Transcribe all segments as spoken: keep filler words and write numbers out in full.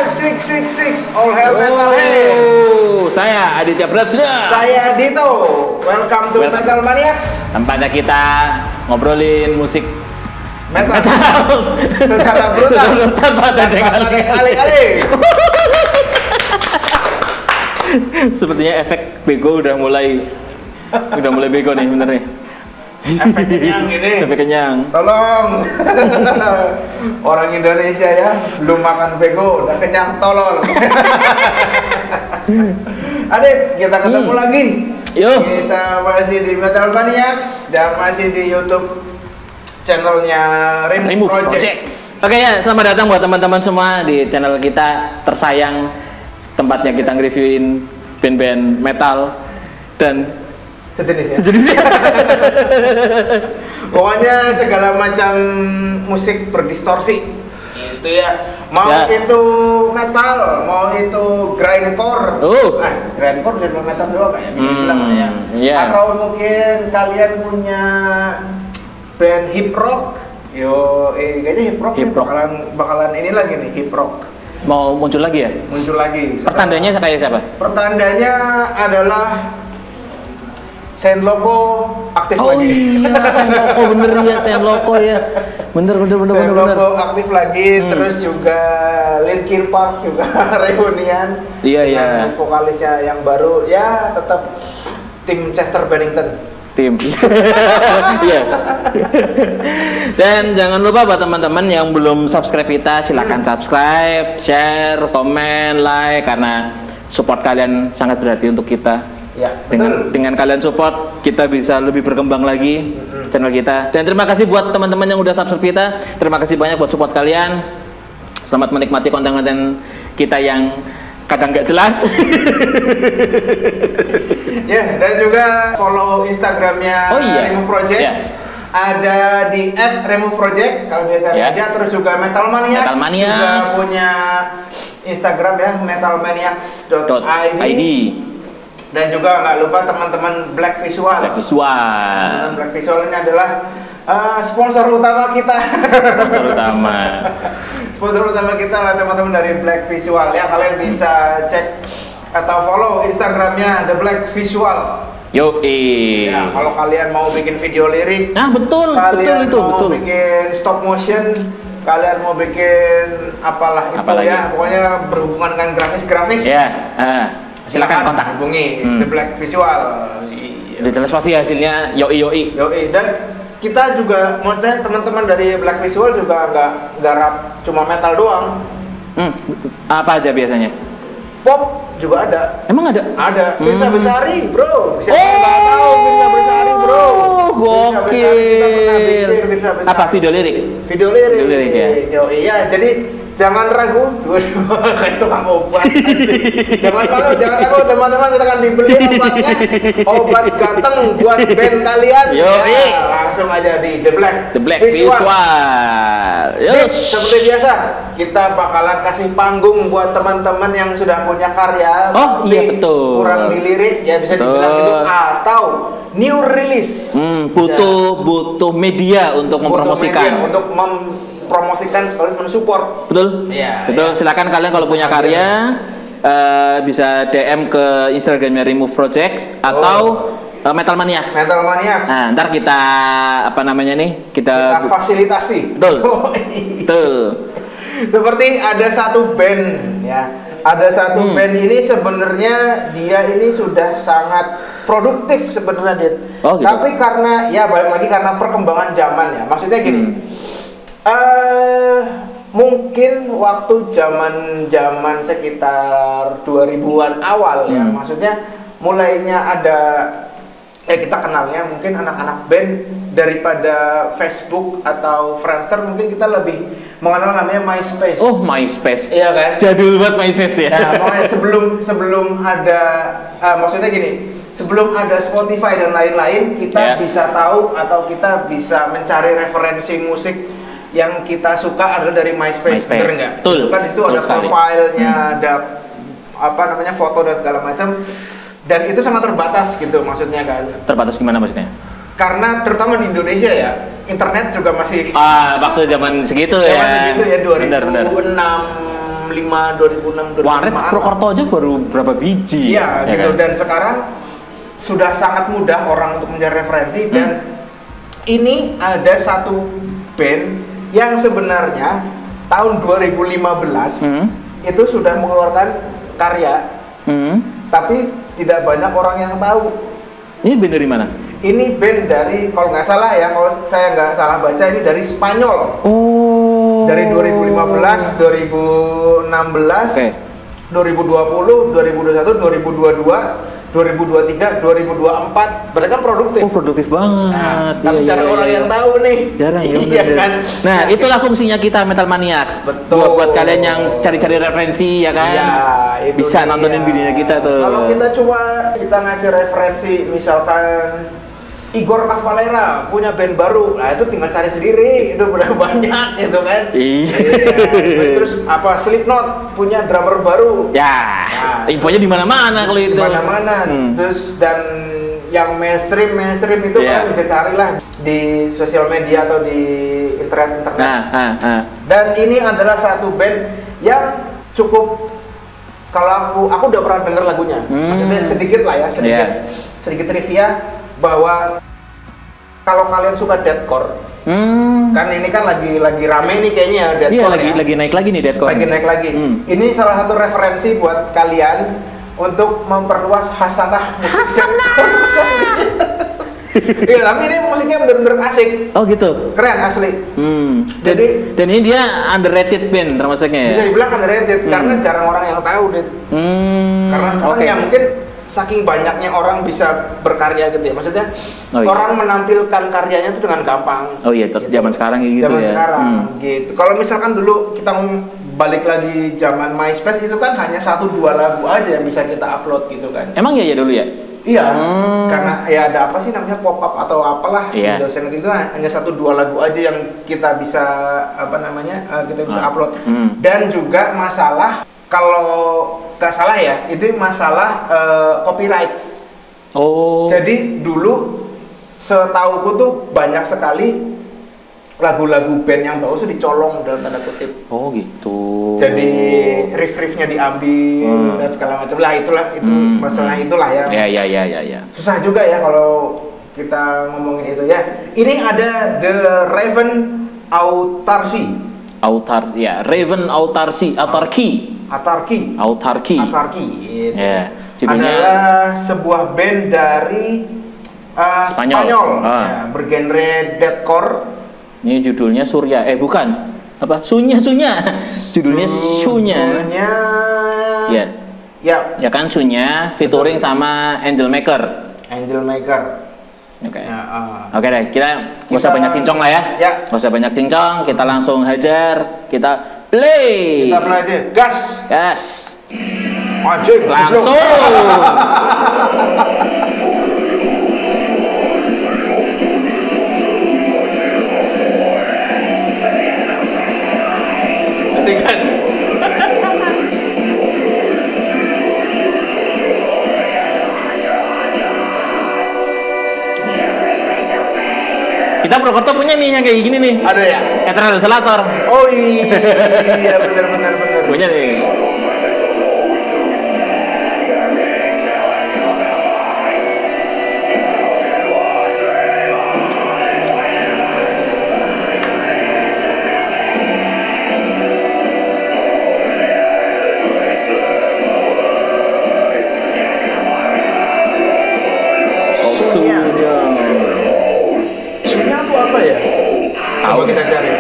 enam enam enam, all hail metal heads. Saya Aditya Pratsda. Saya Dito. Welcome to Welcome. Metal Maniacs. Tempatnya kita ngobrolin musik Metal, metal. secara brutal tanpa ada kali-kali. Sepertinya efek bego udah mulai udah mulai bego nih bener nih. Efek kenyang ini. Efek kenyang. Tolong. Orang Indonesia ya, belum makan bego udah kenyang, tolong. Adit, kita ketemu Hmm. lagi. Yo. Kita masih di Metal Maniacs dan masih di YouTube channelnya Remove, Remove Project. Projects. Oke ya, selamat datang buat teman-teman semua di channel kita tersayang, tempatnya kita nge-reviewin band-band metal dan Sejenisnya. sejenisnya. Pokoknya segala macam musik berdistorsi. Itu ya. Mau Ya. itu metal, mau itu grindcore. Oh. Nah, grindcore bisa dibilang metal juga kayak bisa Hmm, dibilang ya. iya. Atau mungkin kalian punya band hip rock. Yo, eh, kayaknya hip rock, Hip nih rock. bakalan bakalan ini lagi nih hip rock. Mau muncul lagi ya? Muncul lagi. Pertandanya kayak siapa? Pertandanya adalah Saint Loco aktif Oh lagi. iya, Saint Loco bener ya, Saint Loco ya. Bener bener bener Saint bener. bener. Loco aktif lagi, Hmm. terus juga Linkin Park juga reunian. Iya, iya. Dengan vokalisnya yang baru, ya tetap tim Chester Bennington. Tim. Iya. Dan jangan lupa buat teman-teman yang belum subscribe kita, silakan subscribe, share, komen, like karena support kalian sangat berarti untuk kita. Ya, Dengan betul. dengan kalian support, kita bisa lebih berkembang lagi Mm-hmm. channel kita. Dan terima kasih buat teman-teman yang udah subscribe kita. Terima kasih banyak buat support kalian. Selamat menikmati konten-konten kita yang kadang nggak jelas. Ya, dan juga follow Instagramnya Oh iya. Remove Project. Ya. Ada di at remove project kalau dia cari Ya. aja. Terus juga Metal Maniacs, Metal Maniacs. juga punya Instagram ya, metalmaniacs dot i d. Dan juga nggak lupa teman-teman Black Visual. Black Visual. Teman-teman Black Visual ini adalah uh, sponsor utama kita. Sponsor utama. Sponsor utama kita adalah teman-teman dari Black Visual ya. Kalian bisa cek atau follow Instagramnya The Black Visual. Yo, Ya, kalau kalian mau bikin video lirik, Nah, betul, kalian betul itu, mau betul. bikin stop motion, kalian mau bikin apalah itu Apalagi? ya, pokoknya berhubungan dengan grafis-grafis. Ya, ah, silakan kontak. hubungi Hmm. The Black Visual. Iya. Udah jelas pasti hasilnya yoi yoi. Yoi, dan kita juga, maksudnya teman-teman dari Black Visual juga nggak garap cuma metal doang, Hmm, apa aja biasanya? pop juga ada. Emang ada? Ada Firsa Hmm. Besari, bro. Siapa yang nggak tahu Firsa Besari, bro? Firsa Besari, kita pernah bikin Gokil. Firsa Besari. Apa video lirik? Video lirik. Video lirik ya? Yo, iya, jadi jangan ragu. Kayak tukang obat. anjing. Jangan malu, jangan ragu teman-teman, silakan dibeli obatnya. Obat ganteng buat band kalian. Yo, ya, iya. langsung aja di The Black. The Black Visual. Visual. Nih, Yus. seperti biasa, kita bakalan kasih panggung buat teman-teman yang sudah punya karya. Oh, tapi iya, betul. Kurang dilirik, ya bisa Betul. dibilang gitu, atau new release. Hmm, butuh butuh media untuk Butuh mempromosikan. media untuk mempromosikan sekaligus mensupport. Betul? Iya, Betul. iya. Silakan kalian kalau punya karya eh, bisa D M ke Instagramnya Remove Projects atau eh, Metal Maniacs. Metal Maniacs. Nah, ntar kita apa namanya nih? Kita Kita, fasilitasi. Betul. Oh, iya. betul. Seperti ada satu band ya. Ada satu Hmm. band ini sebenarnya dia ini sudah sangat produktif sebenarnya, Dit. Oh, gitu. Tapi karena ya balik lagi karena perkembangan zaman ya. Maksudnya gini. Hmm. eh mungkin waktu zaman-zaman sekitar dua ribuan awal ya. Hmm. Maksudnya mulainya ada eh kita kenalnya mungkin anak-anak band daripada Facebook atau Friendster, mungkin kita lebih mengenal namanya MySpace. Oh, MySpace. Iya kan? Jadul banget MySpace ya. Nah, makanya sebelum sebelum ada uh, maksudnya gini, sebelum ada Spotify dan lain-lain, kita Ya. bisa tahu atau kita bisa mencari referensi musik yang kita suka adalah dari MySpace, MySpace. bener nggak? Betul. Kan di situ Betul ada sekali. profilnya, ada apa namanya foto dan segala macam, dan itu sangat terbatas gitu maksudnya kan? Terbatas gimana maksudnya? Karena terutama di Indonesia ya, internet juga masih Ah, waktu zaman segitu zaman ya. segitu ya dua ribu enam Benar, benar. lima, dua ribu enam, dua ribu lima. Waret Purwokerto aja baru berapa biji? Iya, ya gitu. Kan? Dan sekarang sudah sangat mudah orang untuk mencari referensi hmm. dan ini ada satu band yang sebenarnya tahun dua ribu lima belas hmm. itu sudah mengeluarkan karya, hmm. tapi tidak banyak orang yang tahu. Ini band dari mana? Ini band dari, kalau nggak salah ya, kalau saya nggak salah baca, ini dari Spanyol. Oh. Dari dua ribu lima belas, dua ribu enam belas, okay. dua ribu dua puluh, dua ribu dua puluh satu, dua ribu dua puluh dua, dua ribu dua puluh tiga, dua ribu dua puluh empat. Mereka produktif. Oh, produktif banget. Nah, iya, tapi iya, cari iya, orang iya. yang tahu nih. Jarang ya. Iya kan? Nah, itulah fungsinya kita Metal Maniacs. Betul. Buat, buat kalian yang cari-cari referensi ya kan. Iya, itu bisa dia. Nontonin videonya kita tuh. Kalau kita cuma kita ngasih referensi misalkan Igor Cavalera punya band baru, nah itu tinggal cari sendiri, itu udah banyak gitu kan. Iya. Iya. Terus apa Slipknot punya drummer baru. Ya. Nah, infonya di mana-mana kalau itu. Di mana-mana. Hmm. Terus dan yang mainstream mainstream itu yeah. kan bisa carilah di sosial media atau di internet internet. Nah, ah, ah. Dan ini adalah satu band yang cukup, kalau aku aku udah pernah denger lagunya. Hmm. Maksudnya sedikit lah ya, sedikit yeah. sedikit trivia bahwa kalau kalian suka deathcore, hmm. kan ini kan lagi lagi rame nih kayaknya ya deathcore. Iya, lagi ya. lagi naik lagi nih deathcore. Lagi naik lagi. Hmm. Ini salah satu referensi buat kalian untuk memperluas hasanah musik deathcore. Iya, tapi ini musiknya bener-bener asik. Oh gitu. Keren asli. Hmm. Jadi dan ini dia underrated band termasuknya ya. Bisa dibilang underrated hmm. karena jarang orang yang tahu deh. Hmm. Karena sekarang okay. ya mungkin saking banyaknya orang bisa berkarya gitu ya, maksudnya oh, iya. orang menampilkan karyanya itu dengan gampang. Oh iya, gitu. Zaman sekarang gitu zaman ya. Zaman sekarang hmm. gitu. Kalau misalkan dulu kita balik lagi zaman MySpace itu kan hanya satu dua lagu aja yang bisa kita upload gitu kan. Emang iya ya dulu ya? Iya, hmm. karena ya ada apa sih namanya pop up atau apalah yeah. dosen itu hanya satu dua lagu aja yang kita bisa apa namanya kita bisa ah. upload. Hmm. Dan juga masalah kalau nggak salah ya, itu masalah uh, copyrights. Oh. Jadi dulu setauku tuh banyak sekali lagu-lagu band yang bagus tuh dicolong dalam tanda kutip. Oh gitu. Jadi riff-riffnya diambil hmm. dan segala macam. Lah itulah itu hmm. masalah itulah ya. Ya ya ya ya ya. Susah juga ya kalau kita ngomongin itu ya. Ini ada The Raven Autarky. Autar ya, Raven Autarky, Autarky. Autarky. Autarky. Autarky. Gitu. Yeah. Judulnya adalah sebuah band dari uh, Spanyol, Spanyol. Ah. Ya, bergenre deathcore. Ini judulnya Surya. Eh bukan. Apa? Sunya Sunya. Judulnya Sunya. Judulnya. Ya. Ya. Ya kan Sunya featuring Betul. sama Angel Maker. Angel Maker. Oke. Okay. Ya, uh, Oke okay deh, kita nggak usah banyak cincong lah ya. Ya. Nggak usah banyak cincong, kita langsung hajar, kita play. Kita play aja. Gas. Gas. Anjing. Langsung. Asik kan? Kita Purwokerto punya nih yang kayak gini nih. Ada ya? Eternal Desolator. Oh iya, benar benar benar. Punya nih. Coba kita cari.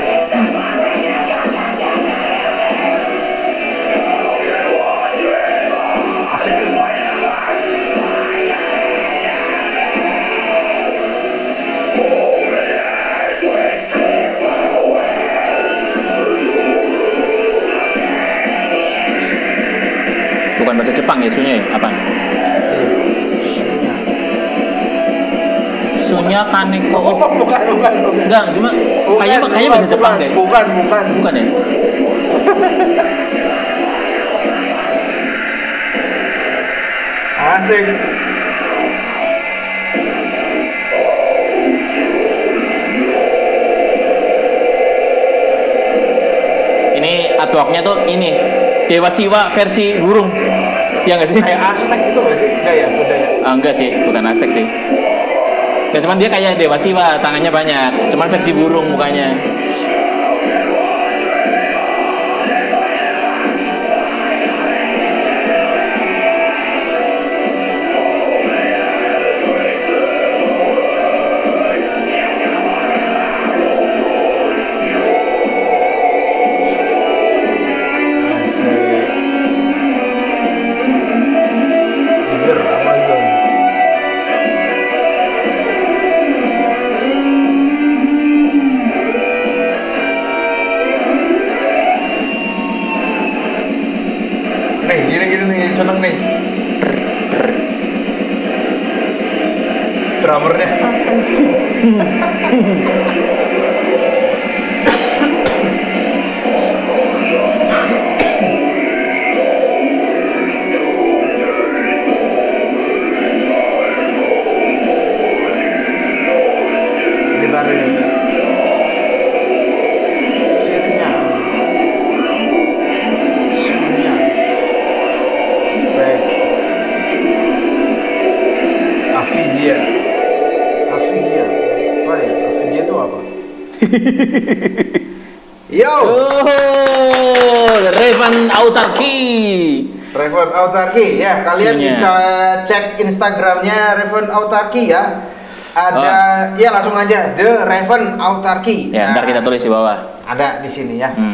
Bukan bahasa Jepang ya, Sunya ya? Apa? Sunya Kaneko. Oh, bukan, bukan, bukan. Enggak, cuma kayaknya kayaknya bahasa Jepang deh. Bukan, bukan. Bukan ya? Asik. Ini artworknya tuh ini Dewa Siwa versi burung. Ya nggak sih? Kayak Aztec itu nggak sih? Enggak ya, beda ya. Ah, enggak sih, bukan Aztec sih. Ya cuman dia kayak Dewa Siwa, tangannya banyak. Cuman versi burung mukanya. Nih, gini-gini nih, seneng nih. Drummernya. Gitarnya. Sirnya. Sunya. Spek. Afidia. Afidia. Apa ya? Afidia itu apa? Yo! Oh, Raven Autarky. Raven Autarky ya, kalian Sunya. bisa cek Instagramnya Raven Autarky ya. Ada ya langsung aja The Raven Autarky. Ya, ntar kita tulis di bawah. Ada di sini ya. Hmm.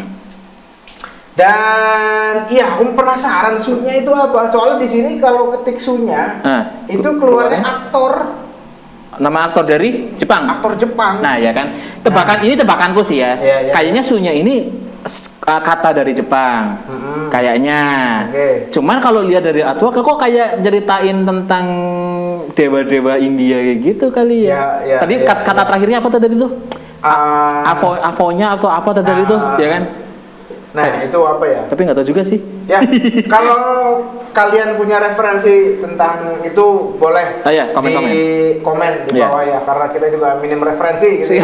Dan iya, aku penasaran sunya itu apa? Soalnya di sini kalau ketik sunya Nah, itu keluarnya? keluarnya aktor, Nama aktor dari Jepang. aktor Jepang. Nah, ya kan. Tebakan ini tebakanku sih ya. Iya, iya. Kayaknya Sunya ini s- uh, kata dari Jepang. Mm-mm. Kayaknya. Oke. Cuman kalau lihat dari artwork kok kayak ceritain tentang dewa-dewa India kayak gitu kali ya. Ya, ya, tadi ya, kat- kata ya. terakhirnya apa tadi tuh? Ah, Avo avonya atau apa tadi Ah. itu, ya kan? nah, itu apa ya? Tapi nggak tahu juga sih. Ya, kalau kalian punya referensi tentang itu boleh Ah, ya, komen-komen. di komen di Iya. bawah ya, karena kita juga minim referensi gitu. ya.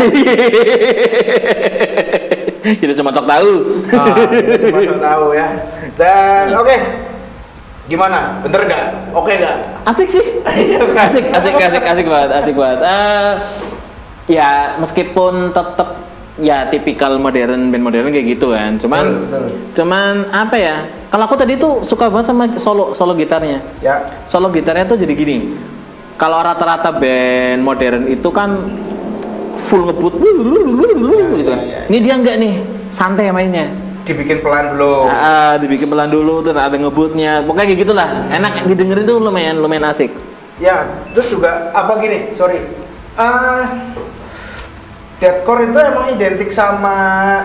Kita cuma cok tahu. Nah, kita cuma so tahu ya. Dan oke, gimana? Bener nggak? Oke nggak? Asik sih. asik, asik, asik, asik banget, asik banget. Eh, ya meskipun tetap ya tipikal modern, band modern kayak gitu kan. Cuman, Betul, betul. cuman apa ya? Kalau aku tadi tuh suka banget sama solo solo gitarnya. Ya, Solo gitarnya tuh jadi gini. Kalau rata-rata band modern itu kan full ngebut gitu kan. ya, ya. Ini dia enggak nih, santai mainnya. dibikin pelan dulu. Ah, dibikin pelan dulu, terus ada ngebutnya. Pokoknya kayak gitulah. Enak didengerin tuh lumayan lumayan asik. Ya, terus juga apa gini? Sorry. Ah, deathcore itu emang identik sama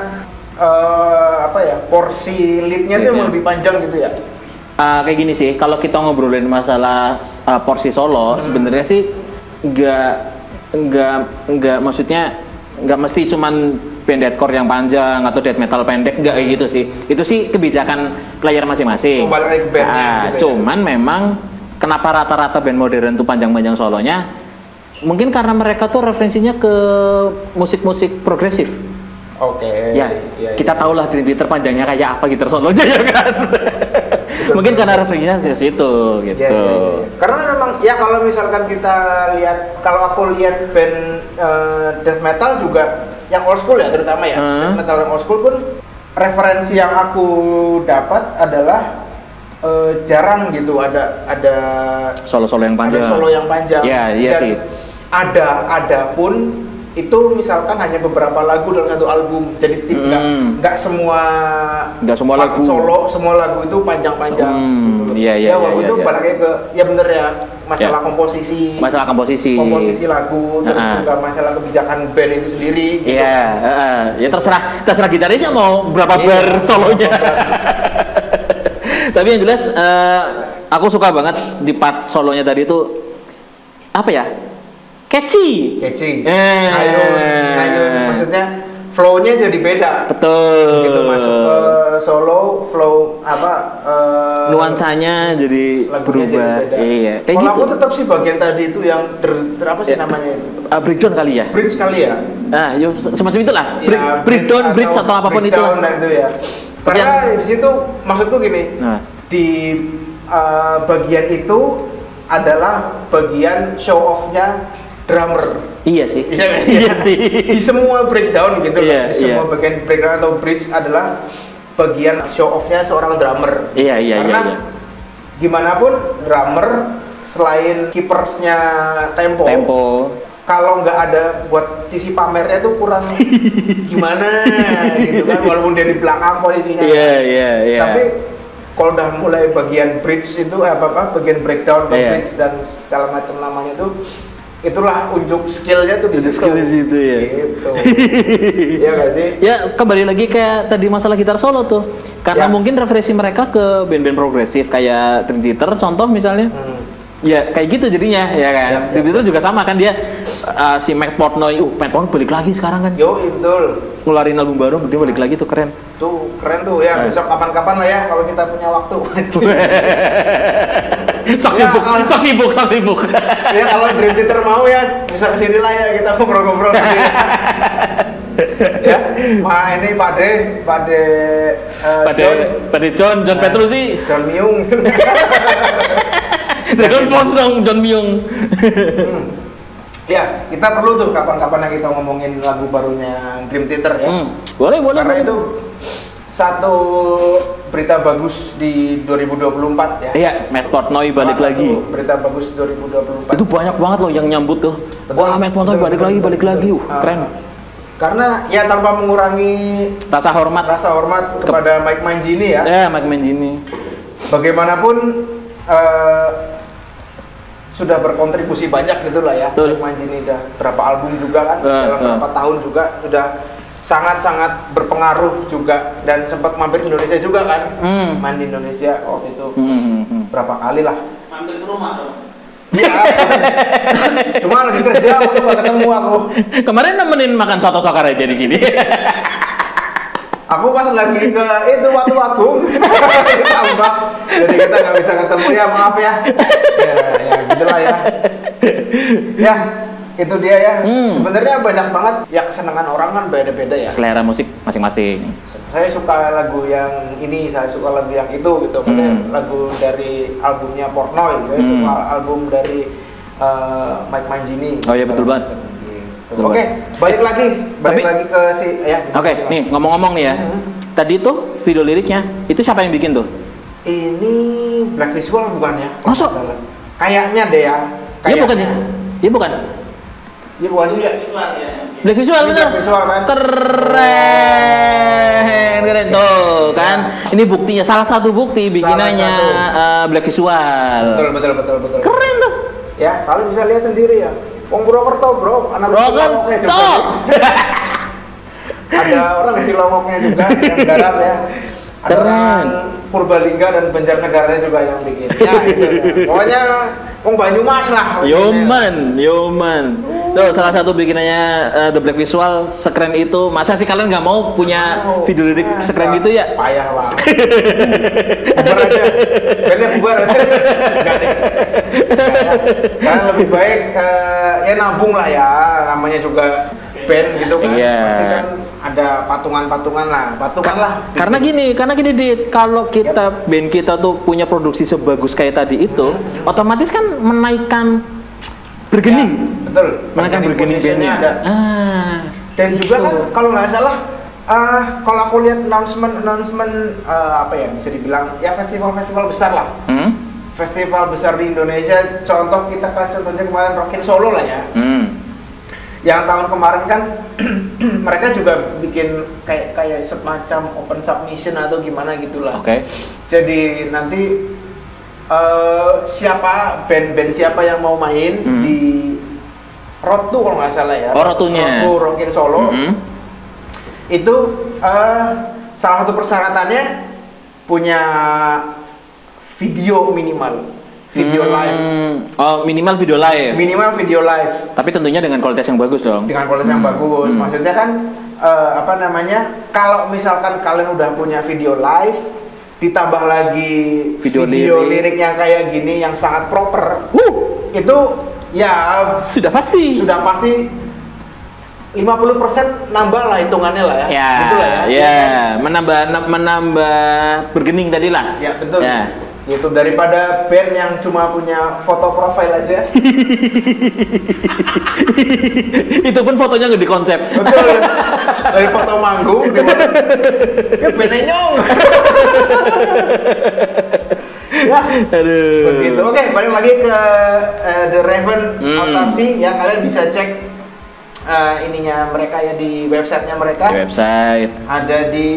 eh, apa ya? Porsi leadnya tuh emang Leadnya. lebih panjang gitu ya. Ah, kayak gini sih, kalau kita ngobrolin masalah ah, porsi solo, sebenarnya sih nggak nggak nggak maksudnya nggak mesti cuman band deathcore yang panjang atau death metal pendek, nggak kayak gitu sih. Itu sih kebijakan player masing-masing. Oh, balik lagi ke bandnya Ah, gitu ya. cuman memang kenapa rata-rata band modern tuh panjang-panjang solonya? Mungkin karena mereka tuh referensinya ke musik-musik progresif. Oke. Ya, iya, kita iya. tahu lah Dream Theater panjangnya kayak apa gitar solonya ya kan. Mungkin betul. karena referensinya ke situ gitu. Ya, ya, ya. Karena memang ya kalau misalkan kita lihat, kalau aku lihat band eh, death metal juga yang old school ya terutama ya, Hmm. death metal yang old school pun referensi yang aku dapat adalah eh, jarang gitu ada ada Solo-solo yang ada panjang. solo yang panjang. Ya, iya Dan sih. Ada ada pun itu misalkan hanya beberapa lagu dalam satu album, jadi tidak Hmm. nggak semua Nggak semua part lagu. solo semua lagu itu panjang-panjang. Hmm, gitu. iya, iya, ya walaupun iya, itu iya. balik lagi ke ya bener ya masalah Ya. komposisi, Masalah komposisi. komposisi lagu, terus Ah. juga masalah kebijakan band itu sendiri. Gitu. Iya, heeh. Ya terserah terserah gitarisnya mau berapa Iya, bar solonya. berapa bar. Tapi yang jelas eh, aku suka banget di part solonya tadi itu apa ya? Catchy. Catchy, Eh. ngayun, ngayun, maksudnya flow-nya jadi beda. Betul. Begitu masuk ke solo, flow apa? eh, Nuansanya jadi lagunya jadi berubah. beda. Iya. Kayak Kalau gitu. aku tetap sih bagian tadi itu yang ter, ter- apa sih Ya. namanya itu? Ah, breakdown kali ya. Bridge kali ya? Nah, yo, semacam itulah. Ya, Break- breakdown, bridge atau apapun itu. breakdown dan itu ya. Karena yang... di situ maksudku gini, nah. di uh, bagian itu adalah bagian show off-nya drummer. Iya sih. Iya, iya sih. Di semua breakdown gitu iya, kan. Di semua iya. bagian breakdown atau bridge adalah bagian show off-nya seorang drummer. Iya, iya, Karena iya. iya. gimana pun drummer selain keepersnya tempo, tempo. kalau nggak ada buat sisi pamernya tuh kurang gimana gitu kan, walaupun dia di belakang posisinya. Iya, yeah, iya, yeah, iya. Yeah. Tapi kalau udah mulai bagian bridge itu apa apa bagian breakdown, yeah. bridge dan segala macam namanya tuh, itulah unjuk skillnya tuh di situ. Skill di situ ya. Gitu. Iya nggak sih? Ya kembali lagi kayak tadi masalah gitar solo tuh, karena ya. mungkin referensi mereka ke band-band progresif kayak Dream Theater contoh misalnya. Hmm. Ya kayak gitu jadinya ya kan. Ya, ya, itu juga sama kan dia uh, si Matt Portnoy, uh Matt Portnoy balik lagi sekarang kan. Yo, betul. Ngeluarin album baru dia balik lagi tuh keren. Tuh keren tuh ya. Besok kapan-kapan lah ya kalau kita punya waktu. sok sibuk, ya, sok sibuk, sok sibuk. Ya kalau Dream Theater mau ya bisa kesini lah ya kita ngobrol-ngobrol nanti. Ya, wah ini Pak De, Pak De, uh, Pak De, Pak De John, John uh, Petrucci, John Myung. Dragon Force dong, John Myung. hmm. Ya, kita perlu tuh kapan-kapan yang kita ngomongin lagu barunya Dream Theater ya. Hmm. Boleh, boleh. Karena boleh. itu satu berita bagus di dua ribu dua puluh empat ya. Iya, Matt Portnoy balik lagi. Berita bagus dua ribu dua puluh empat. Itu banyak banget loh yang nyambut tuh. Betul, wah, Matt Portnoy balik betul, lagi, balik betul, lagi. Uh, keren. Karena ya tanpa mengurangi rasa hormat, rasa hormat Ke... kepada Mike Mangini ya. Ya, Mike Mangini. Bagaimanapun uh, sudah berkontribusi banyak gitu lah ya. Mike Mangini udah berapa album juga kan, uh, dalam uh. berapa tahun juga sudah sangat-sangat berpengaruh juga dan sempat mampir Indonesia juga kan. Hmm. Main di Indonesia waktu itu hmm, hmm. berapa kali lah. Mampir ke rumah dong. Iya. Cuma lagi kerja waktu gak ketemu aku. Kemarin nemenin makan soto sokar aja di sini. Aku pas lagi ke itu Watu Agung. Tambah. Jadi kita nggak bisa ketemu ya, maaf ya. Ya, ya gitulah ya. Ya, itu dia ya. Hmm. Sebenarnya banyak banget ya, kesenangan orang kan beda-beda ya. Selera musik masing-masing. Saya suka lagu yang ini, saya suka lagu yang itu gitu. Hmm. Lagu dari albumnya Portnoy, saya hmm. suka album dari uh, Mike Mangini. Oh iya betul banget. Oke, okay, balik lagi, balik Tapi, lagi ke si ya. Oke, okay, nih ngomong-ngomong nih ya. Hmm. Tadi tuh video liriknya, itu siapa yang bikin tuh? Ini Black Visual bukan ya? Masuk? Kayaknya deh ya. Iya bukan ya? Iya bukan. Iya bukan sih ya. Black Visual bener. Black Visual kan. Keren, keren tuh kan. Ya. Ini buktinya, salah satu bukti bikinannya uh, Black Visual. Betul, betul, betul, betul. Keren tuh. Ya, kalian bisa lihat sendiri ya. Wong Purwokerto bro, anak Cilongoknya juga. Ada orang Cilongoknya juga yang garap ya. Ada Keren. Orang Purbalingga dan Banjarnegaranya juga yang bikin. Ya itu. Ya. Pokoknya Wong Banyumas lah. Yoman, Yoman. Tuh salah satu bikinannya uh, The Black Visual sekeren itu. Masa sih kalian nggak mau punya oh, video lirik nah, sekeren itu ya? Payah banget. Bubar aja. Bandnya bubar aja. Enggak deh. Karena lebih baik uh, ya nabung lah ya. Namanya juga band gitu kan. Iya. Pasti kan ada patungan-patungan lah. Patungan Ka lah. Karena gini, karena gini Dit, kalau kita yep. band kita tuh punya produksi sebagus kayak tadi itu, hmm. otomatis kan menaikkan bergening. Ya, betul. Menaikkan bergening bandnya. Ada. Ah, dan gitu. Juga kan kalau nggak salah, uh, kalau aku lihat announcement announcement uh, apa ya bisa dibilang ya festival-festival besar lah. Hmm? Festival besar di Indonesia. Contoh kita kasih contohnya kemarin Rockin Solo lah ya. Hmm. Yang tahun kemarin kan mereka juga bikin kayak kayak semacam open submission atau gimana gitulah. Oke. Okay. Jadi nanti uh, siapa band-band siapa yang mau main hmm. di Road two kalau nggak salah ya. Oh, Road two-nya. Road two Rockin Solo. Mm-hmm. Itu uh, salah satu persyaratannya punya video minimal. Video hmm. live. Oh, minimal video live. Minimal video live. Tapi tentunya dengan kualitas yang bagus dong. Dengan kualitas hmm. yang bagus. Hmm. Maksudnya kan uh, apa namanya? Kalau misalkan kalian udah punya video live, ditambah lagi video, video lirik. lirik yang kayak gini yang sangat proper. Uh, itu ya sudah pasti. Sudah pasti lima puluh persen nambah lah hitungannya lah ya. Ya, gitu lah ya. ya, menambah menambah bergening tadi lah. Ya, betul. Ya. Itu daripada band yang cuma punya foto profil aja. Itu pun fotonya nggak dikonsep. Betul. Dari foto manggung di foto. Ya bandnya nyong. Ya. Aduh. Begitu. Oke, balik lagi ke uh, The Raven Hmm. Autarcy ya, kalian bisa cek uh, ininya mereka ya di websitenya mereka. Di website. Ada di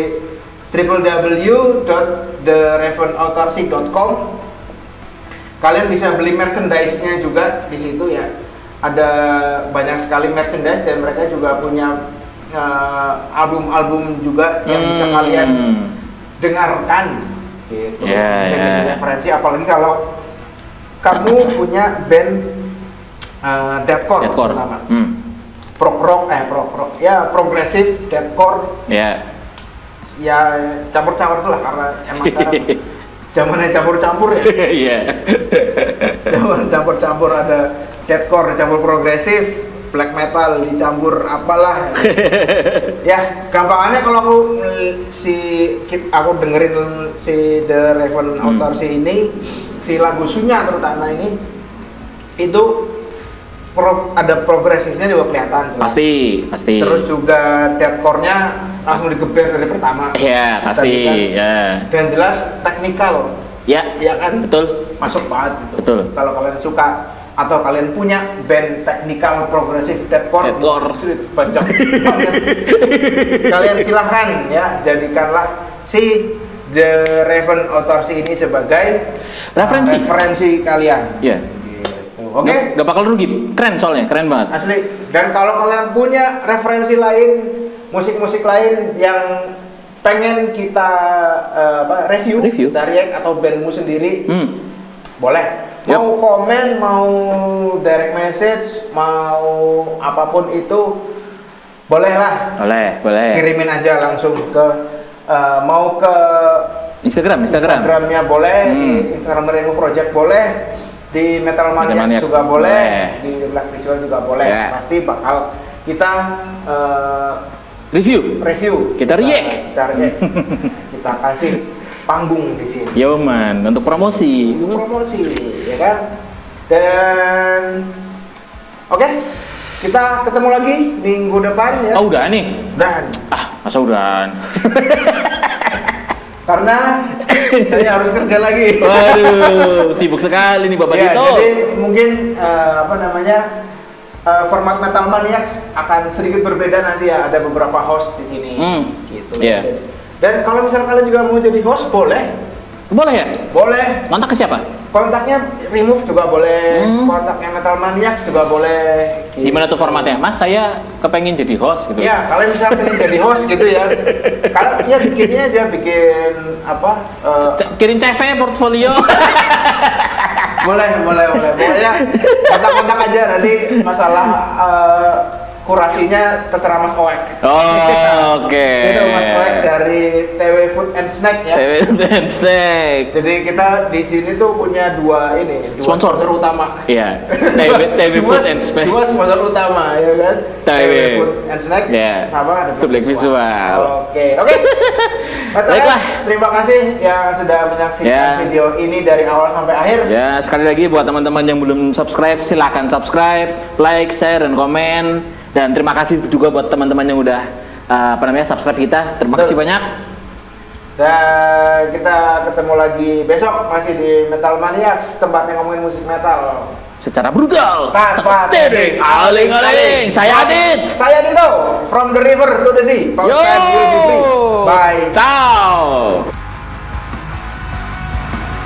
w w w dot the raven autarcy dot com. Kalian bisa beli merchandise-nya juga di situ ya. Ada banyak sekali merchandise dan mereka juga punya uh, album-album juga yang Hmm. bisa kalian dengarkan. Gitu. Yeah, bisa yeah. jadi referensi apalagi kalau kamu punya band uh, deathcore, Deathcore. terutama. Hmm. Prog rock eh prog rock. Ya, progressive deathcore. Ya. Ya campur-campur itulah karena emang sekarang zamannya campur-campur ya. Iya. Zaman campur-campur, ada deathcore dicampur progresif, black metal dicampur apalah. Ya, gampangannya kalau aku mm, si kit- aku dengerin si The Raven Autarcy ini, si lagu Sunya terutama ini itu pro, ada progresifnya juga kelihatan jelas. Pasti, pasti. Terus juga deathcore-nya langsung digeber dari pertama. Iya, pasti. Tadi kan. Ya. Dan jelas teknikal. Ya. Ya kan? Betul. Masuk banget gitu. Betul. Kalau kalian suka atau kalian punya band teknikal progresif deathcore, Deathcore. cerit, banyak banget. Kalian silahkan ya, jadikanlah si The Raven Autarcy ini sebagai Referensi. uh, referensi kalian. Iya. Gitu. Oke. Nggak, nggak bakal rugi. Keren soalnya, keren banget. Asli. Dan kalau kalian punya referensi lain, musik-musik lain yang pengen kita uh, apa, review, Review. kita react atau bandmu sendiri, Hmm. boleh. Yep. Mau komen, mau direct message, mau apapun itu, boleh lah. Boleh, boleh. Kirimin aja langsung ke uh, mau ke Instagram, Instagram. Instagramnya boleh, Hmm. di Instagram Remo Project boleh, di Metal Metal Maniacs Maniacs juga boleh, boleh. di Black Visual juga boleh. Ya. Pasti bakal kita uh, Review. review, Kita react. kita react, kita kasih panggung di sini. Yo man, untuk promosi. Untuk promosi, ya kan? Dan oke, kita ketemu lagi minggu depan ya. Oh udah nih. Dan Ah, masa udahan. karena saya harus kerja lagi. Waduh, sibuk sekali nih Bapak Ya, Dito. jadi mungkin eh, apa namanya eh, format Metal Maniacs akan sedikit berbeda nanti ya. Ada beberapa host di sini, Hmm, gitu. iya. Dan kalau misalnya kalian juga mau jadi host, boleh, Boleh ya? boleh. Kontak ke siapa? Kontaknya remove juga boleh, Hmm. kontaknya Metal Maniacs juga boleh. Gitu. Gimana tuh formatnya? Mas, saya kepengen jadi host gitu. Ya, kalian misalnya pengen jadi host gitu ya. Kalian ya bikinnya aja, bikin apa? eh, C- Kirim C V, portfolio. boleh, boleh, boleh. Pokoknya kontak-kontak aja, nanti masalah eh, kurasinya terserah Mas Oek. Oh, oke. Itu Mas Oek dari T W Food and Snack ya. T V dan Snack. Jadi kita di sini tuh punya dua ini, dua Sponsor. sponsor utama. Iya. T V T V Dua- Food and Snack. Dua sponsor utama ya kan. T V Food and Snack Iya. sama ada Itu Black Visual. Oke, oke. Baiklah. Terima kasih yang sudah menyaksikan Ya. video ini dari awal sampai akhir. Ya, sekali lagi buat teman-teman yang belum subscribe, silakan subscribe, like, share, dan komen. Dan terima kasih juga buat teman-teman yang udah uh, apa namanya subscribe kita. Terima Betul. kasih banyak. Dan kita ketemu lagi besok masih di Metal Maniacs, tempatnya ngomongin musik metal Secara brutal, tanpa tedeng, aling-aling. Saya Adit. Saya Dito. From the river to the sea. Podcast will be free. Bye. Ciao.